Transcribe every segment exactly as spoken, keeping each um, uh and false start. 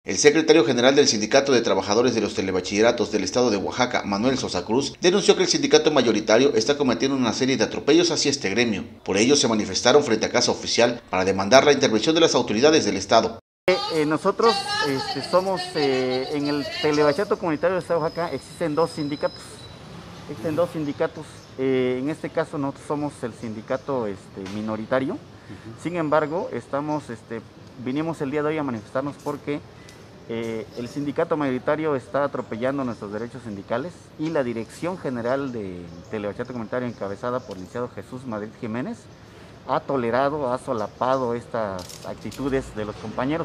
El secretario general del Sindicato de Trabajadores de los Telebachilleratos del Estado de Oaxaca, Manuel Sosa Cruz, denunció que el sindicato mayoritario está cometiendo una serie de atropellos hacia este gremio. Por ello se manifestaron frente a Casa Oficial para demandar la intervención de las autoridades del Estado. Eh, nosotros este, somos, eh, en el Telebachillerato Comunitario del Estado de Oaxaca existen dos sindicatos, existen dos sindicatos, eh, en este caso nosotros somos el sindicato este, minoritario, uh-huh. Sin embargo, estamos, este, vinimos el día de hoy a manifestarnos porque eh, el sindicato mayoritario está atropellando nuestros derechos sindicales y la Dirección General del Telebachillerato Comunitario, encabezada por el licenciado Jesús Madrid Jiménez, ha tolerado, ha solapado estas actitudes de los compañeros.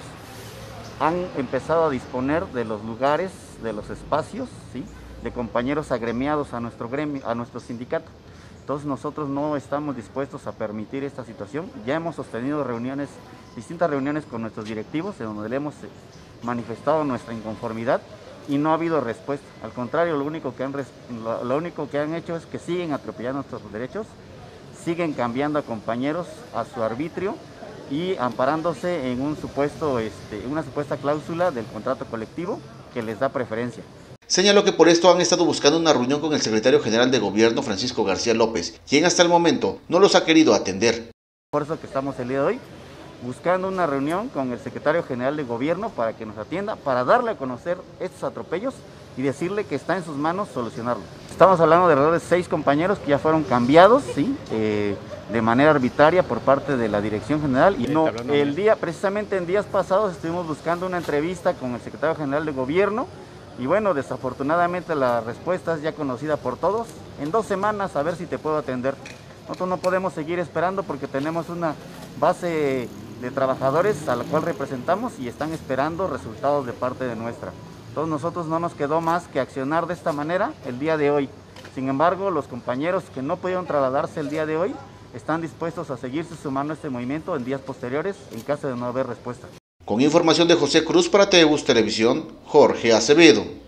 Han empezado a disponer de los lugares, de los espacios, ¿sí?, de compañeros agremiados a nuestro gremio, a nuestro sindicato. Entonces nosotros no estamos dispuestos a permitir esta situación. Ya hemos sostenido reuniones, distintas reuniones con nuestros directivos, en donde le hemos manifestado nuestra inconformidad y no ha habido respuesta. Al contrario, lo único que han, lo, lo único que han hecho es que siguen atropellando nuestros derechos, siguen cambiando a compañeros a su arbitrio y amparándose en un supuesto, este, una supuesta cláusula del contrato colectivo que les da preferencia. Señaló que por esto han estado buscando una reunión con el secretario general de Gobierno, Francisco García López, quien hasta el momento no los ha querido atender. Por eso que estamos el día de hoy buscando una reunión con el secretario general de Gobierno para que nos atienda, para darle a conocer estos atropellos y decirle que está en sus manos solucionarlo. Estamos hablando de alrededor de seis compañeros que ya fueron cambiados, ¿sí?, eh, de manera arbitraria por parte de la Dirección General. Y no, el día, precisamente en días pasados estuvimos buscando una entrevista con el secretario general de Gobierno y bueno, desafortunadamente la respuesta es ya conocida por todos. En dos semanas a ver si te puedo atender. Nosotros no podemos seguir esperando porque tenemos una base de trabajadores a la cual representamos y están esperando resultados de parte de nuestra. Entonces nosotros no nos quedó más que accionar de esta manera el día de hoy. Sin embargo, los compañeros que no pudieron trasladarse el día de hoy están dispuestos a seguirse sumando a este movimiento en días posteriores en caso de no haber respuesta. Con información de José Cruz para T E U S Televisión, Jorge Acevedo.